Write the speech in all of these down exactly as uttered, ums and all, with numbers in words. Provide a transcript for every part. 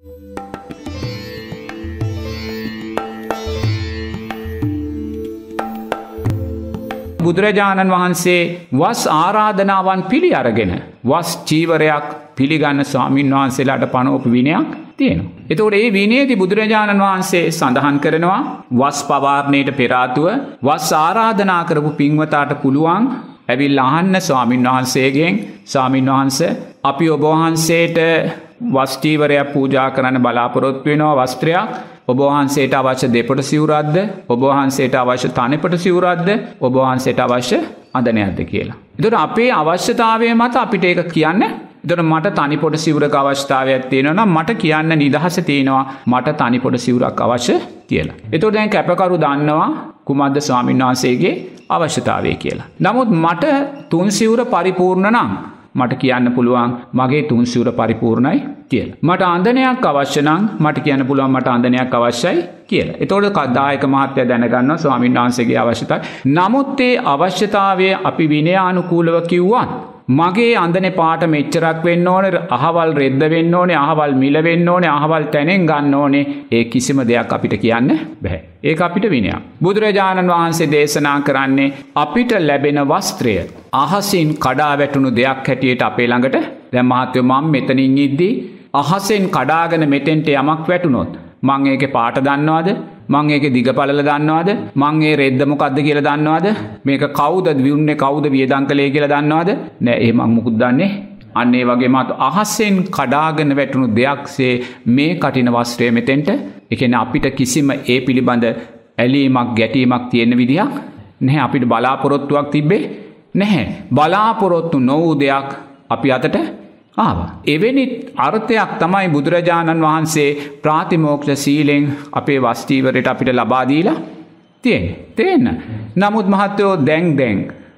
බුදුරජාණන් වහන්සේ වස් ආරාධනාවන් පිළි අරගෙන වස් චීවරයක් පිළිගන්න ස්වාමීන් වහන්සේලාට පනෝප විනයක් තියෙනවා. එතකොට ඒ විනයේදී බුදුරජාණන් වහන්සේ සඳහන් කරනවා වස් පවාරණයට පෙර ආතුව වස් ආරාධනා කරපු පින්වතාට පුළුවන් ඇවිල්ලා අහන්න ස්වාමීන් වහන්සේගෙන් ස්වාමීන් වහන්සේ අපි ඔබ වහන්සේට වස් චීවරයක් පූජා කරන්න බලාපොරොත්තු වෙනවා වස්ත්‍රයක් ඔබ වහන්සේට අවශ්‍ය දෙපොට සිවුරක්ද ඔබ වහන්සේට අවශ්‍ය තනිපොට සිවුරක්ද ඔබ වහන්සේට අවශ්‍ය අඳනයක්ද කියලා. එතකොට අපේ අවශ්‍යතාවය මත අපිට ඒක කියන්න. එතකොට මට තනිපොට සිවුරක අවශ්‍යතාවයක් තියෙනවා නම් මට කියන්න නිදහස තියෙනවා මට තනිපොට සිවුරක් අවශ්‍ය කියලා. එතකොට දැන් කැපකරු දන්නවා කුමද්ද ස්වාමීන් වහන්සේගේ අවශ්‍යතාවය කියලා. නමුත් මට තුන් සිවුර පරිපූර්ණ නම් මට කියන්න පුළුවන් මගේ තුන් සිවුර පරිපූර්ණයි කියලා. මට අඳනයක් අවශ්‍ය නම් මට කියන්න පුළුවන් මට අඳනයක් අවශ්‍යයි කියලා. එතකොට කද්දායක මහත්තයා දැනගන්නවා ස්වාමීන් වහන්සේගේ අවශ්‍යතාවය. නමුත් ඒ අවශ්‍යතාවය අපි විනයානුකූලව කිව්වත් මගේ අඳනේ පාට මෙච්චරක් වෙන්න ඕනේ, අහවල් රෙද්ද වෙන්න ඕනේ, අහවල් මිල වෙන්න ඕනේ, අහවල් තැනෙන් ගන්න ඕනේ. ඒ කිසිම දෙයක් අපිට කියන්න බෑ. ඒක අපිට විනයක්. බුදුරජාණන් වහන්සේ දේශනා කරන්නේ අපිට ලැබෙන වස්ත්‍රය අහසින් කඩා වැටුණු දෙයක් හැටියට අපේ ළඟට දැන් මහත්තයෝ මම මෙතනින් ඉද්දී අහසෙන් කඩාගෙන මෙතෙන්ට යමක් වැටුණොත් මං ඒකේ පාට දන්නවද? මං ඒකේ දිග පළල දන්නවද? මං ඒ රෙද්ද මොකද්ද කියලා දන්නවද? මේක කවුද විුන්නේ කවුද වියදම් කළේ කියලා දන්නවද? නෑ ඒ මං මුකුත් දන්නේ. අන්න ඒ වගේම අහසෙන් කඩාගෙන වැටුණු දෙයක්සේ මේ කටින වස්ත්‍රය මෙතෙන්ට ඒ කියන්නේ අපිට කිසිම ඒ පිළිබඳ ඇලීමක් ගැටීමක් තියෙන විදියක් නැහැ. අපිට බලාපොරොත්තුවක් තිබ්බේ නැහැ. බලාපොරොත්තු නොවූ දෙයක් අපි අතට ආවා. එවැනි අර්ථයක් තමයි බුදුරජාණන් වහන්සේ ප්‍රාතිමෝක්ෂ සීලෙන් අපේ වස්චීවරයට අපිට ලබා දීලා තියෙන්නේ. තේන්න. නමුත් මහත්තයෝ දැන් දැන්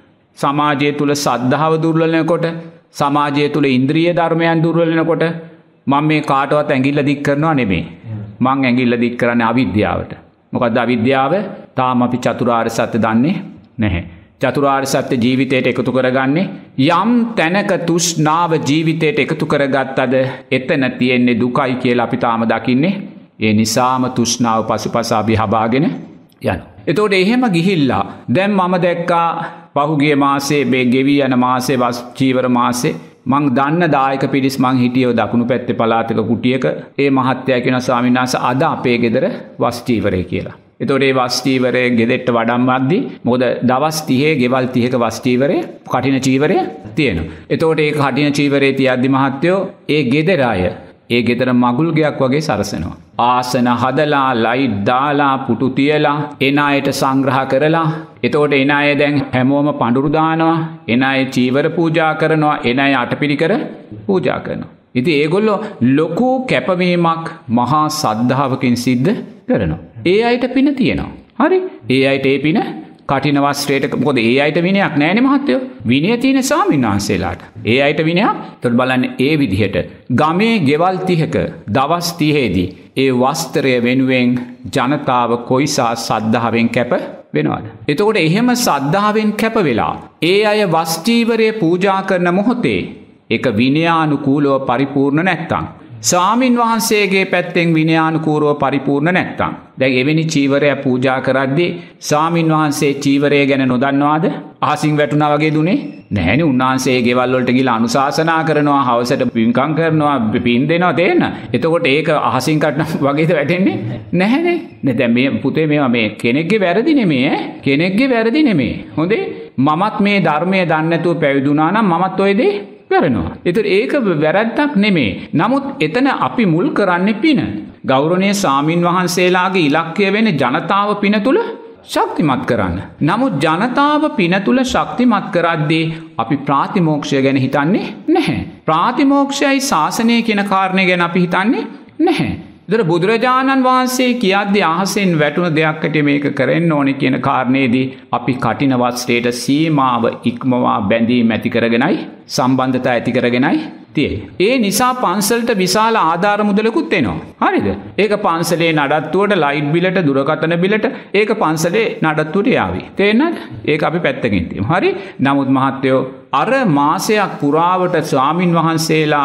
සමාජය තුල සද්ධාව දුර්වල වෙනකොට සමාජය තුල ඉන්ද්‍රිය ධර්මයන් දුර්වල වෙනකොට මම මේ කාටවත් ඇඟිල්ල දික් කරනවා නෙමෙයි. මං ඇඟිල්ල දික් කරන්නේ අවිද්‍යාවට. මොකද්ද අවිද්‍යාව? තාම අපි චතුරාර්ය සත්‍ය දන්නේ නැහැ. චතුරාර්ය සත්‍ය ජීවිතයට එකතු කරගන්නේ යම් තැනක තෘෂ්ණාව ජීවිතයට එකතු කරගත්තද එතන තියෙන්නේ දුකයි කියලා අපි තාම දකින්නේ. ඒ නිසාම තෘෂ්ණාව පසුපස අපි හබාගෙන යනවා. එතකොට එහෙම ගිහිල්ලා දැන් මම දැක්කා පහුගිය මාසේ මේ ගෙවි යන මාසේ වස් චීවර මාසේ මං දන්න දායක පිරිස් මං හිටියෝ දකුණු පැත්තේ පළාතක කුටියක. ඒ මහත්තයා කියන ස්වාමීන් වහන්සේ අද අපේ ගෙදර වස් චීවරය කියලා. එතකොට ඒ වස් චීවරය ගෙදෙට්ට වඩම්මද්දි මොකද දවස් තිහේ ගෙවල් තිහක වස් චීවරය කටින චීවරය තියෙනවා. එතකොට ඒ කටින චීවරේ තියද්දි මහත්තයෝ ඒ ගෙදර අය ඒ ගෙදර මගුල් ගයක් වගේ සරසනවා. ආසන හදලා ලයිට් දාලා පුටු තියලා එන අයට සංග්‍රහ කරලා එතකොට එන අය දැන් හැමෝම පඳුරු දානවා. එන අය චීවර පූජා කරනවා. එන අය අටපිරිකර පූජා කරනවා. ඉතින් ඒගොල්ලෝ ලොකු කැපවීමක් මහා සද්ධාවකින් සිද්ධ කරනවා. ඒ අයට පින තියෙනවා. හරි? ඒ අයට ඒ පින කටින වස්ත්‍රයට මොකද ඒ අයට විනයක් නැහැනේ මහත්තයෝ. විනය තියෙන ස්වාමීන් වහන්සේලාට. ඒ අයට විනයක්. ඒත් බලන්න ඒ විදිහට ගමේ ගෙවල් තිහක දවස් තිහේදී ඒ වස්ත්‍රය වෙනුවෙන් ජනතාව කොයිසා සද්ධාවෙන් කැප වෙනවද? එතකොට එහෙම සද්ධාවෙන් කැප වෙලා ඒ අය වස්චීවරය පූජා කරන මොහොතේ ඒක විනයානුකූලව පරිපූර්ණ නැත්තම් ස්වාමින් වහන්සේගේ පැත්තෙන් විනයානුකූලව පරිපූර්ණ නැත්තම් දැන් එවැනි චීවරය පූජා කරද්දී ස්වාමින් වහන්සේ චීවරය ගැන නොදන්නවාද? අහසින් වැටුණා වගේ දුනේ නැහැනේ. උන්වහන්සේ ගෙවල් වලට ගිහලා අනුශාසනා කරනවා, හවසට පින්කම් කරනවා, පින් දෙනවා තේන්න. එතකොට ඒක අහසින් කටන වගේද වැටෙන්නේ නැහැනේ. නේ දැන් මේ පුතේ මේවා මේ කෙනෙක්ගේ වැරදි නෙමෙයි ඈ. කෙනෙක්ගේ වැරදි නෙමෙයි. හොඳේ මමත් මේ ධර්මයේ දන්නේ නැතුව පැවිදුණා නම් මමත් ඔය දේ කරනවා. ඒතර ඒක වැරද්දක් නෙමෙයි. නමුත් එතන අපි මුල් කරන්නේ පින. ගෞරවනීය ස්වාමින් වහන්සේලාගේ ඉලක්කය වෙන්නේ ජනතාව පින තුල ශක්තිමත් කරන්න. නමුත් ජනතාව පින තුල ශක්තිමත් කරද්දී අපි ප්‍රාතිමෝක්ෂය ගැන හිතන්නේ නැහැ. ප්‍රාතිමෝක්ෂයයි ශාසනය කියන කාරණේ ගැන අපි හිතන්නේ නැහැ. ඒතර බුදුරජාණන් වහන්සේ කියද්දී අහසෙන් වැටුණු දෙයක් ඇටි මේක කරන්න ඕනේ කියන කාරණේදී අපි කටින වස්ත්‍රයට සීමාව ඉක්මවා බැඳීම් ඇති කරගෙනයි සම්බන්ධතා ඇති කරගෙනයි තියෙන්නේ. ඒ නිසා පන්සලට විශාල ආධාර මුදලකුත් එනවා. හරිද? ඒක පන්සලේ නඩත්තුවට ලයිට් බිලට දුරකථන බිලට ඒක පන්සලේ නඩත්තුවට යාවි. තේරෙනවද? ඒක අපි පැත්තකින් තියමු. හරි? නමුත් මහත්තයෝ අර මාසයක් පුරාවට ස්වාමින් වහන්සේලා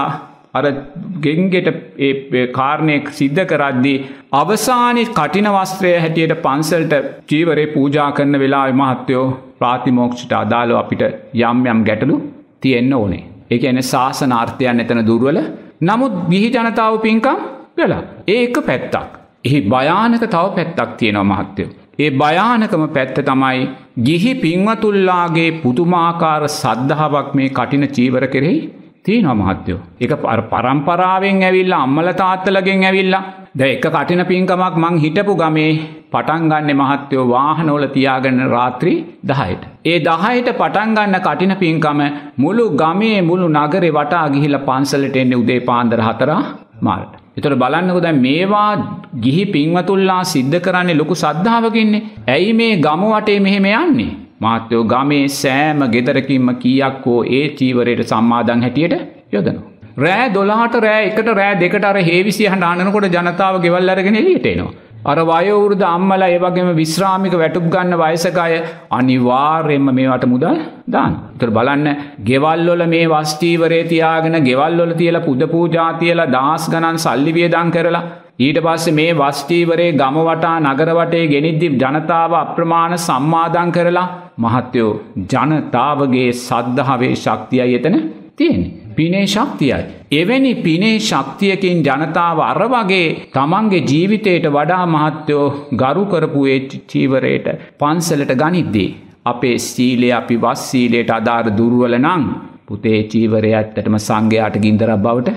අර ගෙන්ගෙට ඒ කාරණය සිද්ධ කරද්දී අවසානයේ කටින වස්ත්‍රය හැටියට පන්සලට චීවරේ පූජා කරන වෙලාවේ මහත්තයෝ ප්‍රාතිමෝක්ෂයට අදාළව අපිට යම් යම් ගැටලු තියෙන්න ඕනේ. ඒ කියන්නේ ශාසනාර්ථයන් එතන දුර්වල. නමුත් ගිහි ජනතාව පින්කම් කළා. ඒ එක පැත්තක්. එහි භයානක තව පැත්තක් තියෙනවා මහත්තයෝ. ඒ භයානකම පැත්ත තමයි ගිහි පින්වතුල්ලාගේ පුදුමාකාර සද්ධාාවක් මේ කටින චීවර කෙරෙහි තියෙනවා මහත්තයෝ. ඒක පරම්පරාවෙන් ඇවිල්ලා අම්මලා තාත්තලාගෙන් ඇවිල්ලා දැන් එක කටින පින්කමක් මං හිටපු ගමේ පටන් ගන්න මහත්තයෝ වාහනවල තියාගෙන රාත්‍රී දහයට. ඒ දහයට පටන් ගන්න කටින පින්කම මුළු ගමේ මුළු නගරේ වටා ගිහිල්ලා පන්සලට එන්නේ උදේ පාන්දර හතර මාරට. ඒතර බලන්නකෝ දැන් මේවා ගිහි පින්වතුල්ලා සිද්ධ කරන්නේ ලොකු සද්ධාවකින්නේ. ඇයි මේ ගම වටේ මෙහෙම යන්නේ? මහත්තයෝ ගමේ සෑම ගෙදරකින්ම කීයක් හෝ ඒ චීවරයට සම්මාදන් හැටියට යොදනවා. රෑ දොළහට රෑ එකට රෑ දෙකට අර හේවිසිය හඬ අහනකොට ජනතාව ගෙවල් අරගෙන එළියට එනවා. අර වයෝවෘද්ධ අම්මලා ඒ වගේම විශ්‍රාමික වැටුප් ගන්න වයසක අය අනිවාර්යයෙන්ම මේවට මුදල් දානවා. ඒතර බලන්න ගෙවල් වල මේ වස් චීවරේ තියාගෙන ගෙවල් වල තියලා පුද පූජා තියලා දහස් ගණන් සල්ලි වියදම් කරලා ඊට පස්සේ මේ වස් චීවරේ ගම වටා නගර වටේ ගෙනිද්දි ජනතාව අප්‍රමාණ සම්මාදම් කරලා මහත්තයෝ ජනතාවගේ සද්ධාවේ ශක්තියයි එතන තියෙන්නේ. පිනේ ශක්තියයි. එවැනි පිනේ ශක්තියකින් ජනතාව අර වගේ තමන්ගේ ජීවිතයට වඩා මහත්තයෝ ගරු කරපු ඒ චීවරයට පන්සලට ගනිද්දී අපේ සීලය අපි වස් සීලයට අදාළ දුර්වල නම් පුතේ චීවරය ඇත්තටම සංඝයාට ගින්දරක් බවට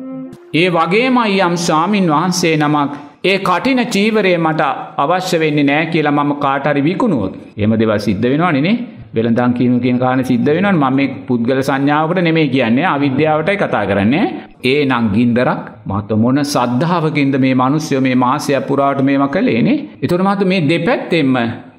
ඒ වගේමයි යම් ස්වාමින් වහන්සේ නමක් ඒ කටින චීවරය මට අවශ්‍ය වෙන්නේ නැහැ කියලා මම කාට හරි විකුණුවොත් එහෙම දේවල් සිද්ධ වෙනවනේ නේ. වෙළඳාම් කියන කියන කාරණේ සිද්ධ වෙනවනේ. මම මේ පුද්ගල සංඥාවකට නෙමෙයි කියන්නේ, අවිද්‍යාවටයි කතා කරන්නේ. ඒ නම් ගින්දරක් මහත මොන සද්ධාවකින්ද මේ මිනිස්සු මේ මාසය පුරාවට මේවා කළේනේ. ඒතකොට මහත මේ දෙපැත්තෙන්ම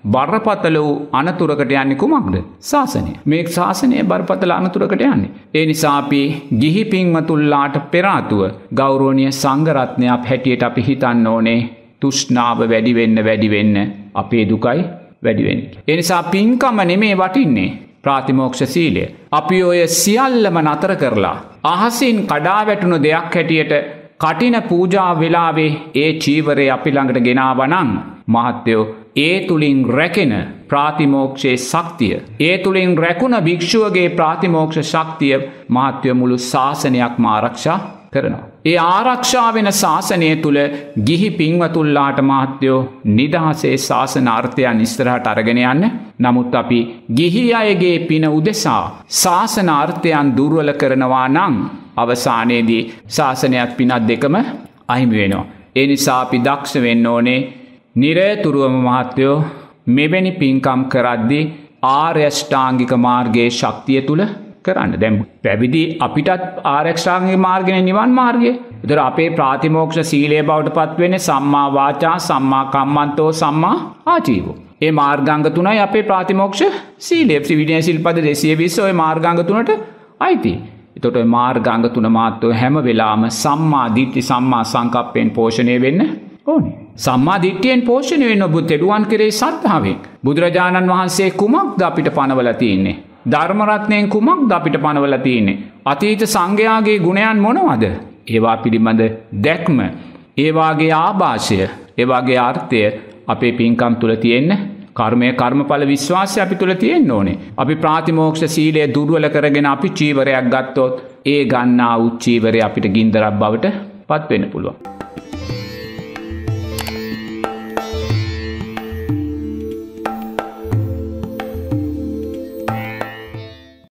බරපතල වූ අනතුරකට යන්නේ කුමක්ද? ශාසනය. මේ ශාසනය බරපතල අනතුරකට යන්නේ. ඒ නිසා අපි ගිහි පින්වතුන්ලාට පෙර ආතුව ගෞරවනීය සංඝ රත්නයක් හැටියට අපි හිතන්න ඕනේ තෘෂ්ණාව වැඩි වෙන්න වැඩි වෙන්න අපේ දුකයි වැඩි වෙන්නේ. ඒ නිසා පින්කම නෙමේ වටින්නේ ප්‍රාතිමෝක්ෂ සීලය. අපි ඔය සියල්ලම නතර කරලා අහසින් කඩා වැටුණු දෙයක් හැටියට කටින පූජා වෙලාවේ ඒ චීවරය අපි ළඟට ගෙනාවා නම් මහත්තයෝ ඒ තුලින් රැකෙන ප්‍රාතිමෝක්ෂයේ ශක්තිය, ඒ තුලින් රැකුණ භික්ෂුවගේ ප්‍රාතිමෝක්ෂ ශක්තිය මහත්ය මුළු ශාසනයක්ම ආරක්ෂා කරනවා. ඒ ආරක්ෂා වෙන ශාසනය තුල ගිහි පින්වතුන්ලාට මහත්යෝ නිදහසේ ශාසනාර්ථයන් ඉස්සරහට අරගෙන යන්න. නමුත් අපි ගිහි අයගේ පින උදෙසා ශාසනාර්ථයන් දුර්වල කරනවා නම් අවසානයේදී ශාසනයත් පිනත් දෙකම අහිමි වෙනවා. ඒ නිසා අපි දක්ෂ වෙන්න ඕනේ නිරතුරුවම මහත්යෝ මෙවැනි පින්කම් කරද්දී ආර්ය අෂ්ටාංගික මාර්ගයේ ශක්තිය තුල කරන්න. දැන් පැවිදි අපිටත් ආර්ය අෂ්ටාංගික මාර්ගයේ නිවන් මාර්ගය. ඒතර අපේ ප්‍රාතිමෝක්ෂ සීලය බවට පත් වෙන්නේ සම්මා වාචා, සම්මා කම්මන්තෝ, සම්මා ආජීවෝ. ඒ මාර්ගාංග තුනයි අපේ ප්‍රාතිමෝක්ෂ සීලය. ත්‍රිවිධ සිල්පද දෙසිය විස්ස ඔය මාර්ගාංග තුනට අයිති. ඒතකොට ඔය මාර්ගාංග තුන මාත්‍රෝ හැම වෙලාවම සම්මා දිට්ඨි, සම්මා සංකප්පෙන් පෝෂණය වෙන්න ඕනේ. සම්මා දිට්ඨියෙන් පෝෂණය වෙන්න ඔබ තෙරුවන් කෙරෙහි සද්ධාවෙන්. බුදුරජාණන් වහන්සේ කුමක්ද අපිට පනවලා තියෙන්නේ? ධර්ම රත්නයෙන් කුමක්ද අපිට පනවලා තියෙන්නේ? අතීත සංඝයාගේ ගුණයන් මොනවද? ඒවා පිළිබඳ දැක්ම, ඒ වාගේ ආభాෂය, ඒ වාගේ අර්ථය අපේ පින්කම් තුල තියෙන්න, කර්මය කර්මඵල විශ්වාසය අපි තුල තියෙන්න ඕනේ. අපි ප්‍රාතිමෝක්ෂ සීලය දුර්වල කරගෙන අපි චීවරයක් ගත්තොත් ඒ ගන්නා වූ චීවරය අපිට ගින්දරක් බවට පත් වෙන්න පුළුවන්.